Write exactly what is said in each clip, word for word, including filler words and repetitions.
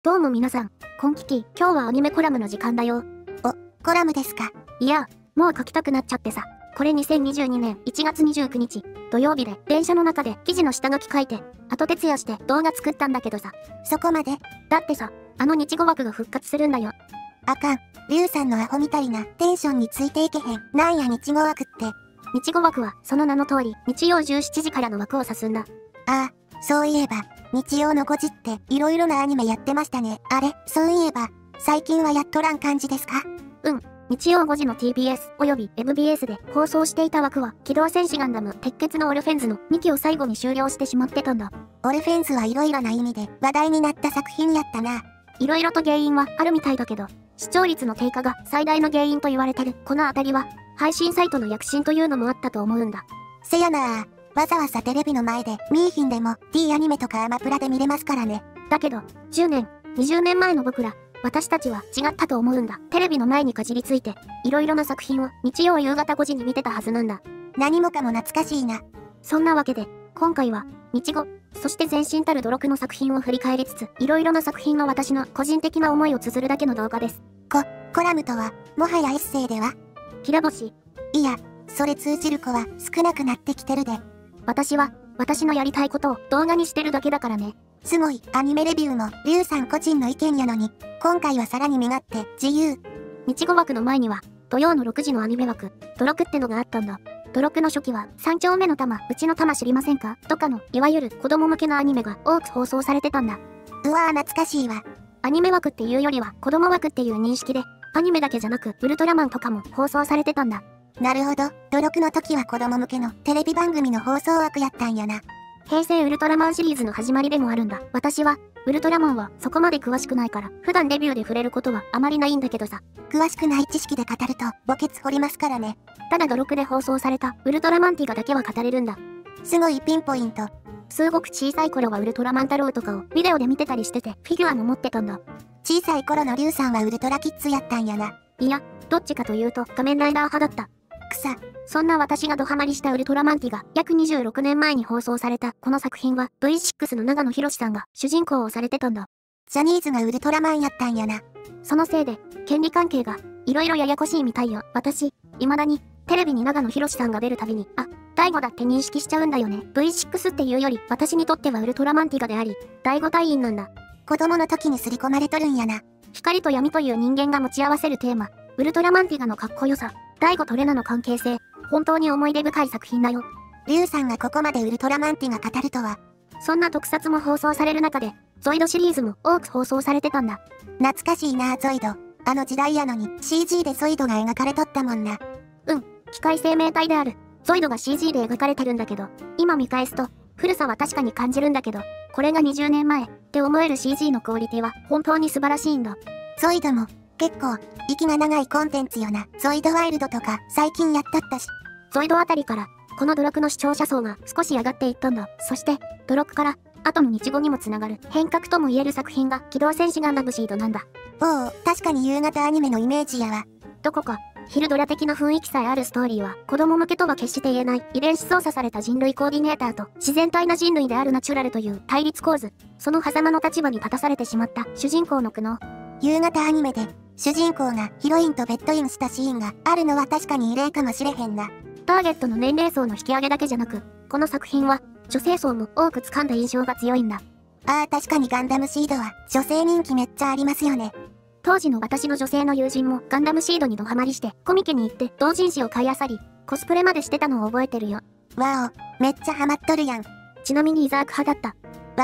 どうも皆さん、こんきき、今日はアニメコラムの時間だよ。 お、コラムですか？ いや、もう書きたくなっちゃってさ。これにせんにじゅうにねんいちがつにじゅうくにち、土曜日で電車の中で記事の下書き書いて、後徹夜して動画作ったんだけどさ。 そこまで？ だってさ、あの日語枠が復活するんだよ。 あかん。リュウさんのアホみたいなテンションについていけへん。なんや日語枠って。 日語枠はその名の通り、日曜じゅうしちじからの枠を指すんだ。 ああ、そういえば、日曜のごじって色々なアニメやってましたね。あれ、そういえば、最近はやっとらん感じですか？ うん。日曜ごじの ティービーエス および エムビーエス で放送していた枠は、機動戦士ガンダム鉄血のオルフェンズのにきを最後に終了してしまってたんだ。 オルフェンズは色々な意味で話題になった作品やったな。 色々と原因はあるみたいだけど、視聴率の低下が最大の原因と言われてるこのあたりは、配信サイトの躍進というのもあったと思うんだ。 せやなあ、わざわざテレビの前で見いひんでも D アニメとかアマプラで見れますからね。 だけど、じゅうねん、にじゅうねんまえの僕ら、私たちは違ったと思うんだ。テレビの前にかじりついて、いろいろな作品を日曜夕方ごじに見てたはずなんだ。 何もかも懐かしいな。 そんなわけで、今回は、日語、そして前身たる努力の作品を振り返りつつ、いろいろな作品の私の個人的な思いを綴るだけの動画です。 こ、コラムとは、もはやエッセイでは？ 平星。 いや、それ通じる子は少なくなってきてるで。 私は、私のやりたいことを動画にしてるだけだからね。 すごい、アニメレビューも、リュウさん個人の意見やのに、今回はさらに身勝手、自由。 日語枠の前には、土曜のろくじのアニメ枠、努力ってのがあったんだ。努力の初期は、三丁目の玉、うちの玉知りませんかとかの、いわゆる子供向けのアニメが多く放送されてたんだ。 うわー懐かしいわ。 アニメ枠っていうよりは、子供枠っていう認識で、アニメだけじゃなく、ウルトラマンとかも放送されてたんだ。 なるほど、努力の時は子供向けのテレビ番組の放送枠やったんやな。 平成ウルトラマンシリーズの始まりでもあるんだ。私は、ウルトラマンはそこまで詳しくないから、普段レビューで触れることはあまりないんだけどさ。 詳しくない知識で語ると、墓穴掘りますからね。 ただ努力で放送された、ウルトラマンティガだけは語れるんだ。 すごいピンポイント。 すごく小さい頃はウルトラマン太郎とかをビデオで見てたりしてて、フィギュアも持ってたんだ。 小さい頃のリュウさんはウルトラキッズやったんやな。 いや、どっちかというと仮面ライダー派だった。 草。 そんな私がドハマりしたウルトラマンティが約にじゅうろくねんまえに放送されたこの作品は ブイシックス の長野博さんが主人公をされてたんだ。 ジャニーズがウルトラマンやったんやな。 そのせいで権利関係がいろいろややこしいみたいよ。私、未だにテレビに長野博さんが出るたびに、あ、大悟だって認識しちゃうんだよね。ブイシックス っていうより私にとってはウルトラマンティガであり、大悟隊員なんだ。 子供の時に刷り込まれとるんやな。 光と闇という人間が持ち合わせるテーマ、ウルトラマンティガのかっこよさ、大悟とレナの関係性、本当に思い出深い作品だよ。 リュウさんがここまでウルトラマンティガ語るとは。 そんな特撮も放送される中で、ゾイドシリーズも多く放送されてたんだ。 懐かしいなゾイド。あの時代やのに シージー でゾイドが描かれとったもんな。 うん、機械生命体であるゾイドが シージー で描かれてるんだけど、今見返すと、古さは確かに感じるんだけど、これがにじゅうねんまえって思える シージー のクオリティは本当に素晴らしいんだ。 ゾイドも、結構、息が長いコンテンツよな。ゾイドワイルドとか最近やったったし。 ゾイドあたりから、この努力の視聴者層が少し上がっていったんだ。そして、努力から、後の日語にもつながる変革とも言える作品が機動戦士ガンダムシードなんだ。 おお、確かに夕方アニメのイメージやわ。 どこか、昼ドラ的な雰囲気さえあるストーリーは、子供向けとは決して言えない遺伝子操作された人類コーディネーターと自然体な人類であるナチュラルという対立構図。その狭間の立場に立たされてしまった主人公の苦悩。 夕方アニメで、主人公がヒロインとベッドインしたシーンがあるのは確かに異例かもしれへんな。 ターゲットの年齢層の引き上げだけじゃなく、この作品は女性層も多く掴んだ印象が強いんだ。 ああ確かにガンダムシードは女性人気めっちゃありますよね。 当時の私の女性の友人もガンダムシードにドハマりしてコミケに行って同人誌を買い漁り、コスプレまでしてたのを覚えてるよ。 わお、めっちゃハマっとるやん。 ちなみにイザーク派だった。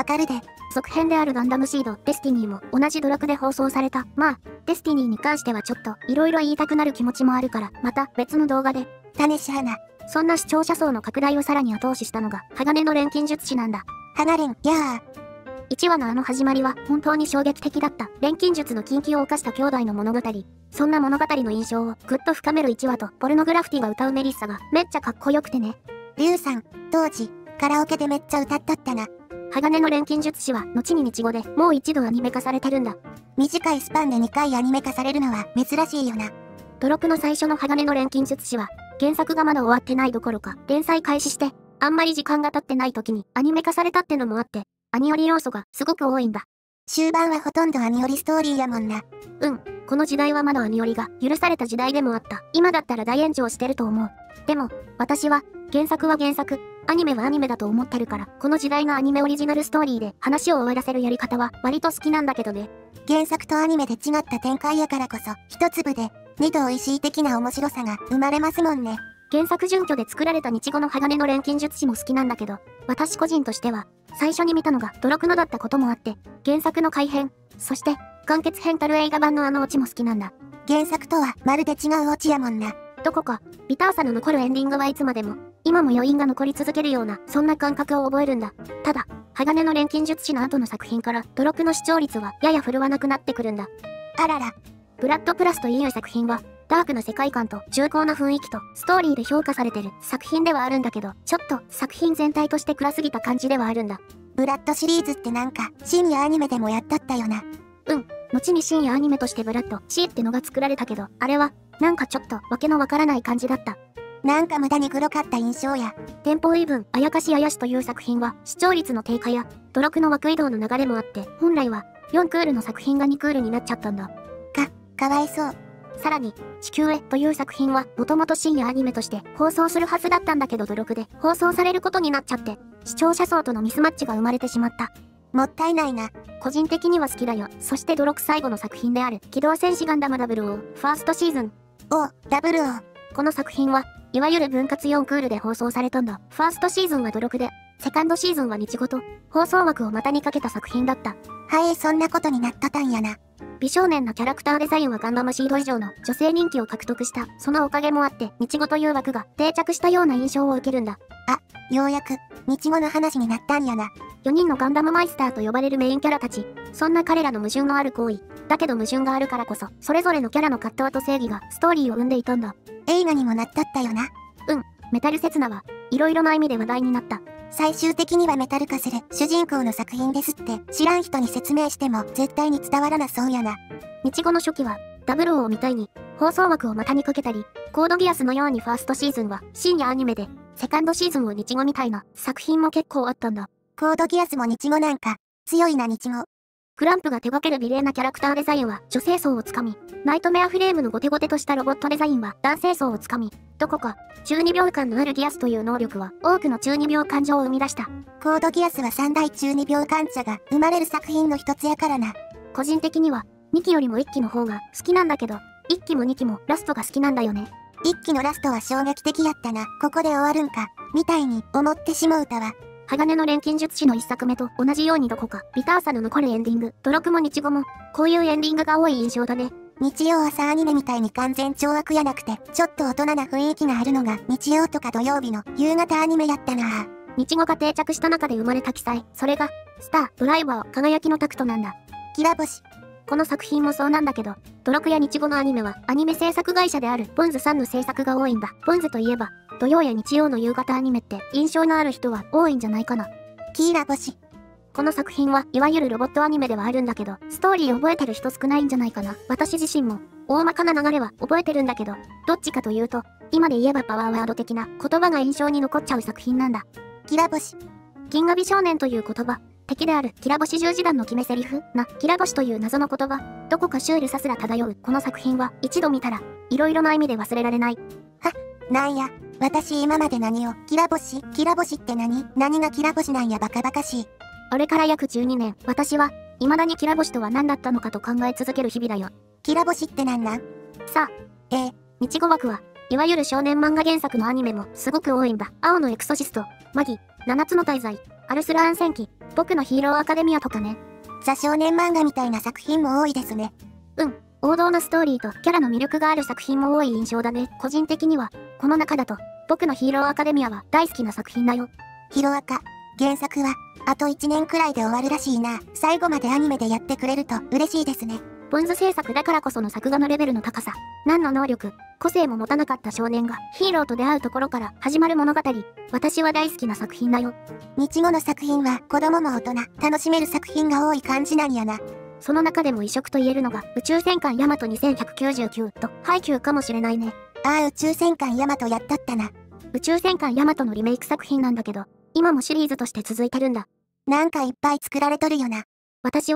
わかるで。 続編であるガンダムシード、デスティニーも同じ努力で放送された。まあ、デスティニーに関してはちょっと色々言いたくなる気持ちもあるから、また別の動画で。 種しはな。 そんな視聴者層の拡大をさらに後押ししたのが、鋼の錬金術師なんだ。 ハガレン、やー。 いちわのあの始まりは本当に衝撃的だった。錬金術の禁忌を犯した兄弟の物語。そんな物語の印象をぐっと深めるいちわと、ポルノグラフィティが歌うメリッサがめっちゃかっこよくてね。 リュウさん、当時、カラオケでめっちゃ歌っとったな。 鋼の錬金術師は後に日語でもう一度アニメ化されてるんだ。 短いスパンでにかいアニメ化されるのは珍しいよな。 努力の最初の鋼の錬金術師は原作がまだ終わってないどころか連載開始してあんまり時間が経ってない時にアニメ化されたってのもあってアニオリ要素がすごく多いんだ。 終盤はほとんどアニオリストーリーやもんな。 うん、この時代はまだアニオリが許された時代でもあった。今だったら大炎上してると思う。でも、私は、原作は原作、アニメはアニメだと思ってるから、この時代のアニメオリジナルストーリーで話を終わらせるやり方は割と好きなんだけどね。 原作とアニメで違った展開やからこそ、一粒で、二度美味しい的な面白さが生まれますもんね。 原作準拠で作られた日後の鋼の錬金術師も好きなんだけど、私個人としては、最初に見たのがドロクノだったこともあって、原作の改編、そして、完結編たる映画版のあのオチも好きなんだ。 原作とはまるで違うオチやもんな。 どこか、ビターさの残るエンディングはいつまでも、今も余韻が残り続けるような、そんな感覚を覚えるんだ。ただ、鋼の錬金術師の後の作品から、ドロクの視聴率はやや振るわなくなってくるんだ。 あらら。 ブラッドプラスという作品は、ダークな世界観と重厚な雰囲気とストーリーで評価されてる作品ではあるんだけど、ちょっと作品全体として暗すぎた感じではあるんだ。 ブラッドシリーズってなんか、深夜アニメでもやったったよな。 うん、後に深夜アニメとしてブラッド C ってのが作られたけど、あれは、なんかちょっとわけのわからない感じだった。 なんか無駄にグロかった印象や。 テンポイーブン、あやかしあやしという作品は、視聴率の低下や、ドロクの枠移動の流れもあって、本来は、よんクールの作品がにクールになっちゃったんだ。 か、かわいそう。 さらに、地球へという作品は、もともと深夜アニメとして放送するはずだったんだけどドロクで放送されることになっちゃって、視聴者層とのミスマッチが生まれてしまった。 もったいないな。 個人的には好きだよ。そしてドロク最後の作品である、機動戦士ガンダムダブルオー、ファーストシーズン。 お、ダブルオー。 この作品は、いわゆる分割よんクールで放送されたんだ。ファーストシーズンはドロクで、セカンドシーズンは日ごと、放送枠を股にかけた作品だった。 はい、そんなことになったたんやな。 美少年のキャラクターデザインはガンダムシード以上の女性人気を獲得した。そのおかげもあって、日語という枠が定着したような印象を受けるんだ。 あ、ようやく、日語の話になったんやな。 よにんのガンダムマイスターと呼ばれるメインキャラたち。そんな彼らの矛盾のある行為。だけど矛盾があるからこそ、それぞれのキャラの葛藤と正義がストーリーを生んでいたんだ。 映画にもなったったよな。 うん、メタルセツナは、いろいろな意味で話題になった。 最終的にはメタル化する主人公の作品ですって知らん人に説明しても絶対に伝わらなそうやな。 日語の初期はダブルオーみたいに放送枠を股にかけたり、コードギアスのようにファーストシーズンは深夜アニメで、セカンドシーズンを日語みたいな作品も結構あったんだ。 コードギアスも日語なんか強いな日語。 クランプが手掛ける美麗なキャラクターデザインは女性層をつかみ、ナイトメアフレームのゴテゴテとしたロボットデザインは男性層をつかみ、どこか中二病感のあるギアスという能力は多くの中二病感情を生み出した。 コードギアスは三大中二病患者が生まれる作品の一つやからな。 個人的にはにきよりもいっきの方が好きなんだけど、いっきもにきもラストが好きなんだよね。 いっきのラストは衝撃的やったな。ここで終わるんか、みたいに思ってしもうたわ。 鋼の錬金術師のいっさくめと同じようにどこかビターさの残るエンディング、ドロクも日語も、こういうエンディングが多い印象だね。 日曜朝アニメみたいに完全懲悪やなくて、ちょっと大人な雰囲気があるのが日曜とか土曜日の夕方アニメやったな。 日語が定着した中で生まれた記載、それが、スター、ドライバー、輝きのタクトなんだ。 きら星。 この作品もそうなんだけど、ドロクや日語のアニメはアニメ制作会社であるボンズさんの制作が多いんだ。ボンズといえば、土曜や日曜の夕方アニメって印象のある人は多いんじゃないかな。 キーラ星。 この作品はいわゆるロボットアニメではあるんだけど、ストーリー覚えてる人少ないんじゃないかな。私自身も、大まかな流れは覚えてるんだけど、どっちかというと、今で言えばパワーワード的な言葉が印象に残っちゃう作品なんだ。 キラ星。 銀河美少年という言葉、敵であるキラ星十字団の決め台詞な、キラ星という謎の言葉、どこかシュールさすら漂うこの作品は一度見たら、いろいろな意味で忘れられない。 は、なんや。私今まで何を、キラ星、キラ星って何何がキラ星なんやバカバカしい。 あれから約じゅうにねん、私は、未だにキラ星とは何だったのかと考え続ける日々だよ。 キラ星って何なん？ さあ、 えー、 日語枠は、いわゆる少年漫画原作のアニメもすごく多いんだ。青のエクソシスト、マギ、七つの大罪、アルスラーン戦記、僕のヒーローアカデミアとかね。 ザ少年漫画みたいな作品も多いですね。 うん、王道のストーリーとキャラの魅力がある作品も多い印象だね。個人的には、この中だと、僕のヒーローアカデミアは大好きな作品だよ。 ヒロアカ、原作は、あといちねんくらいで終わるらしいな。最後までアニメでやってくれると嬉しいですね。 ボンズ制作だからこその作画のレベルの高さ、何の能力、個性も持たなかった少年がヒーローと出会うところから始まる物語、私は大好きな作品だよ。 日語の作品は子供も大人、楽しめる作品が多い感じなんやな。 その中でも異色と言えるのが宇宙戦艦ヤマトにせんひゃくきゅうじゅうきゅうとハイキューかもしれないね。 ああ、宇宙戦艦ヤマトやったったな。 宇宙戦艦ヤマトのリメイク作品なんだけど、今もシリーズとして続いてるんだ。 なんかいっぱい作られとるよな。 私は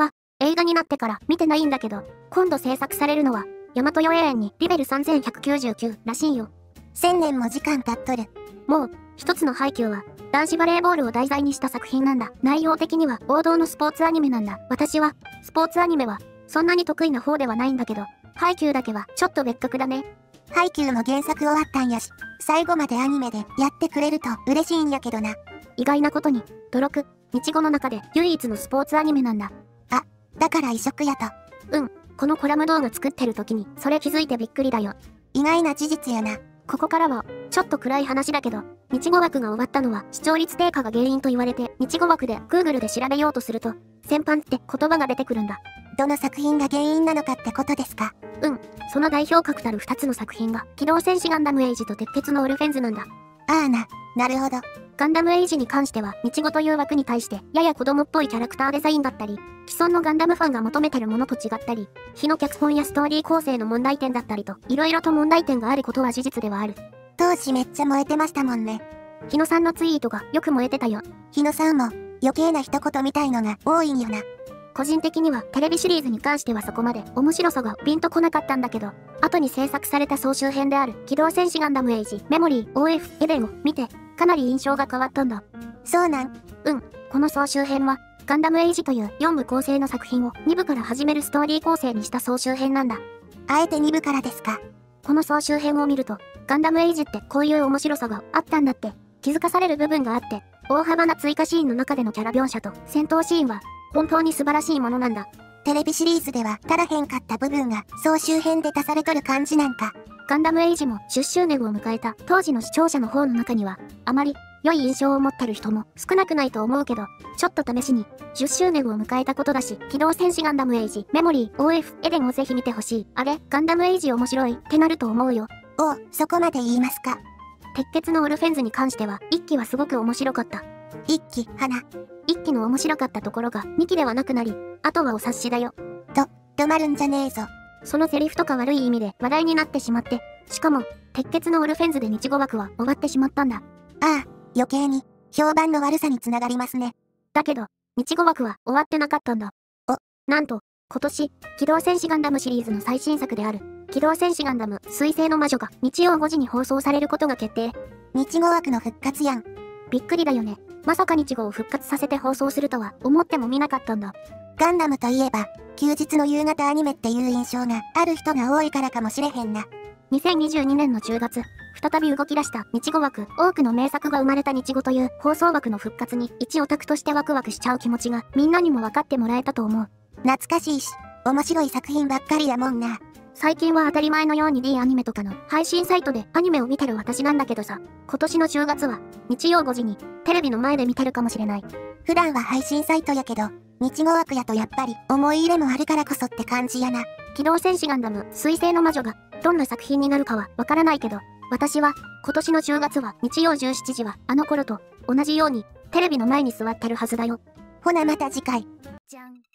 映画になってから見てないんだけど、今度制作されるのは、大和世永遠にリベルさんぜんひゃくきゅうじゅうきゅうらしいよ。 千年も時間経っとる。 もう、一つのハイキューは、男子バレーボールを題材にした作品なんだ。内容的には王道のスポーツアニメなんだ。私は、スポーツアニメは、そんなに得意な方ではないんだけど、ハイキューだけはちょっと別格だね。 ハイキューも原作終わったんやし、最後までアニメでやってくれると嬉しいんやけどな。 意外なことに、ドロク、日語の中で唯一のスポーツアニメなんだ。 あ、だから異色やと。 うん、このコラム動画作ってる時に、それ気づいてびっくりだよ。 意外な事実やな。 ここからは、ちょっと暗い話だけど、日語枠が終わったのは視聴率低下が原因と言われて、日語枠で Google で調べようとすると、戦犯って言葉が出てくるんだ。 どの作品が原因なのかってことですか？ うん、その代表格たるふたつの作品が、機動戦士ガンダムエイジと鉄血のオルフェンズなんだ。 ああな、なるほど。 ガンダムエイジに関しては、日語という枠に対して、やや子供っぽいキャラクターデザインだったり、既存のガンダムファンが求めてるものと違ったり、日の脚本やストーリー構成の問題点だったりと、色々と問題点があることは事実ではある。 当時めっちゃ燃えてましたもんね。 日野さんのツイートがよく燃えてたよ。 日野さんも余計な一言みたいのが多いんよな。 個人的にはテレビシリーズに関してはそこまで面白さがピンとこなかったんだけど、後に制作された総集編である機動戦士ガンダムエイジメモリー オーエフ エデンを見て、かなり印象が変わったんだ。 そうなん？ うん、この総集編はガンダムエイジというよんぶ構成の作品をにぶから始めるストーリー構成にした総集編なんだ。 あえてにぶからですか？ この総集編を見ると、ガンダムエイジってこういう面白さがあったんだって気づかされる部分があって、大幅な追加シーンの中でのキャラ描写と戦闘シーンは本当に素晴らしいものなんだ。 テレビシリーズでは足らへんかった部分が総集編で足されとる感じなんか。 ガンダムエイジもじゅっしゅうねんを迎えた当時の視聴者の方の中には、あまり良い印象を持ってる人も少なくないと思うけど、ちょっと試しにじゅっしゅうねんを迎えたことだし、機動戦士ガンダムエイジメモリー オーエフ エデンをぜひ見てほしい。あれ、ガンダムエイジ面白いってなると思うよ。 お、そこまで言いますか。 鉄血のオルフェンズに関しては、いっきはすごく面白かった。 いっき、花。 いっきの面白かったところがにきではなくなり、あとはお察しだよ。 と、止まるんじゃねえぞ。 そのセリフとか悪い意味で話題になってしまって、しかも、鉄血のオルフェンズで日語枠は終わってしまったんだ。 ああ、余計に、評判の悪さにつながりますね。 だけど、日語枠は終わってなかったんだ。 お、 なんと、今年、機動戦士ガンダムシリーズの最新作である、機動戦士ガンダム水星の魔女が日曜ごじに放送されることが決定。 日語枠の復活やん。 びっくりだよね。まさか日語を復活させて放送するとは思ってもみなかったんだ。 ガンダムといえば、休日の夕方アニメっていう印象がある人が多いからかもしれへんな。 にせんにじゅうにねんのじゅうがつ、再び動き出した日語枠、多くの名作が生まれた日語という放送枠の復活に一オタクとしてワクワクしちゃう気持ちがみんなにも分かってもらえたと思う。 懐かしいし、面白い作品ばっかりやもんな。 最近は当たり前のように D アニメとかの配信サイトでアニメを見てる私なんだけどさ、今年のじゅうがつは日曜ごじにテレビの前で見てるかもしれない。 普段は配信サイトやけど、日語枠やとやっぱり思い入れもあるからこそって感じやな。 機動戦士ガンダム水星の魔女がどんな作品になるかはわからないけど、私は今年のじゅうがつは日曜じゅうしちじはあの頃と同じようにテレビの前に座ってるはずだよ。 ほなまた次回。 じゃん。